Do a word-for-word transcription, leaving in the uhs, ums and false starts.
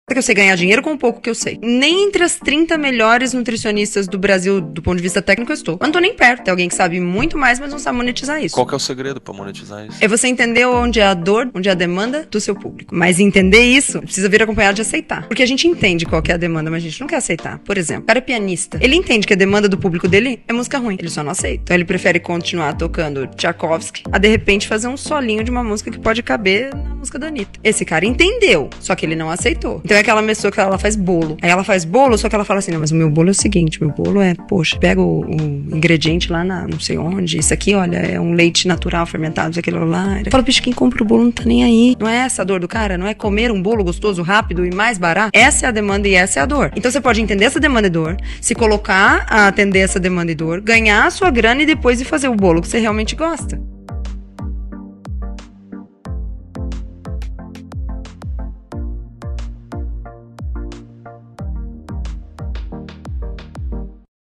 Porque eu sei ganhar dinheiro com o pouco que eu sei. Nem entre as trinta melhores nutricionistas do Brasil, do ponto de vista técnico, eu estou. Eu não tô nem perto. Tem alguém que sabe muito mais, mas não sabe monetizar isso. Qual que é o segredo pra monetizar isso? É você entender onde é a dor, onde é a demanda do seu público. Mas entender isso, precisa vir acompanhado de aceitar. Porque a gente entende qual que é a demanda, mas a gente não quer aceitar. Por exemplo, o cara é pianista. Ele entende que a demanda do público dele é música ruim. Ele só não aceita. Então ele prefere continuar tocando Tchaikovsky a, de repente, fazer um solinho de uma música que pode caber na música da Anitta. Esse cara entendeu, só que ele não aceitou. Então é aquela pessoa que ela faz bolo. Aí ela faz bolo, só que ela fala assim, não, mas o meu bolo é o seguinte, meu bolo é, poxa, pega o, o ingrediente lá na não sei onde, isso aqui, olha, é um leite natural fermentado, isso aquilo lá. Ela fala, bicho, quem compra o bolo não tá nem aí. Não é essa a dor do cara? Não é comer um bolo gostoso, rápido e mais barato? Essa é a demanda e essa é a dor. Então você pode entender essa demanda e dor, se colocar a atender essa demanda e dor, ganhar a sua grana e depois ir fazer o bolo que você realmente gosta.